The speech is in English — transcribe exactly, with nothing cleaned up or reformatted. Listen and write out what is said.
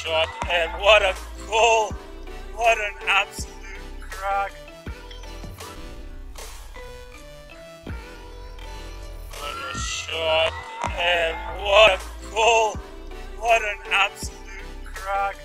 shot, and what a goal! What an absolute crack! What a shot, and what a goal! What an absolute crack!